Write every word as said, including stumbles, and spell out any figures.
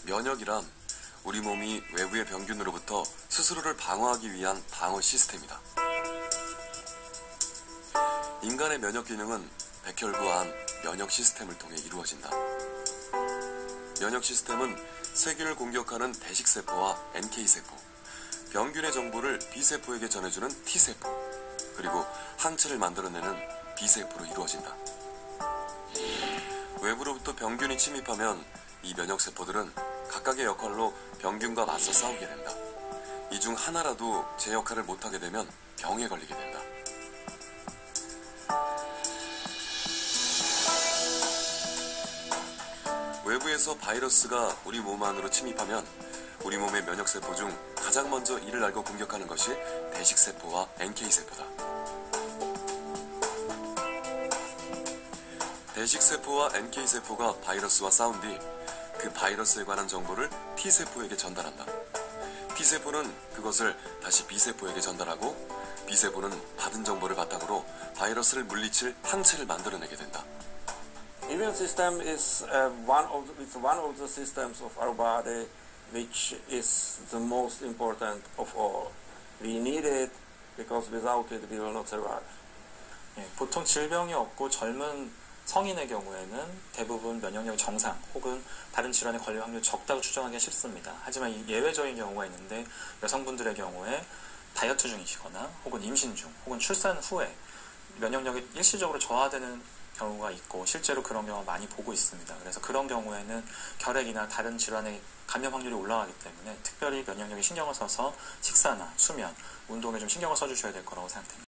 면역이란 우리 몸이 외부의 병균으로부터 스스로를 방어하기 위한 방어 시스템이다. 인간의 면역 기능은 백혈구한 면역 시스템을 통해 이루어진다. 면역 시스템은 세균을 공격하는 대식세포와 엔케이세포, 병균의 정보를 B세포에게 전해주는 T세포, 그리고 항체를 만들어내는 B세포로 이루어진다. 외부로부터 병균이 침입하면 이 면역세포들은 각각의 역할로 병균과 맞서 싸우게 된다. 이 중 하나라도 제 역할을 못하게 되면 병에 걸리게 된다. 외부에서 바이러스가 우리 몸 안으로 침입하면 우리 몸의 면역세포 중 가장 먼저 이를 알고 공격하는 것이 대식세포와 엔케이세포다. 대식세포와 엔케이세포가 바이러스와 싸운 뒤 그 바이러스에 관한 정보를 T세포에게 전달한다. T세포는 그것을 다시 B세포에게 전달하고 B세포는 받은 정보를 바탕으로 바이러스를 물리칠 항체를 만들어내게 된다. Immune system is uh, one of the, it's one of the systems of our body which is the most important of all. We need it because without it we will not survive. 예, 보통 질병이 없고 젊은 성인의 경우에는 대부분 면역력 정상 혹은 다른 질환에 걸릴 확률이 적다고 추정하기가 쉽습니다. 하지만 이 예외적인 경우가 있는데 여성분들의 경우에 다이어트 중이시거나 혹은 임신 중 혹은 출산 후에 면역력이 일시적으로 저하되는 경우가 있고 실제로 그런 경우가 많이 보고 있습니다. 그래서 그런 경우에는 결핵이나 다른 질환의 감염 확률이 올라가기 때문에 특별히 면역력에 신경을 써서 식사나 수면, 운동에 좀 신경을 써주셔야 될 거라고 생각됩니다.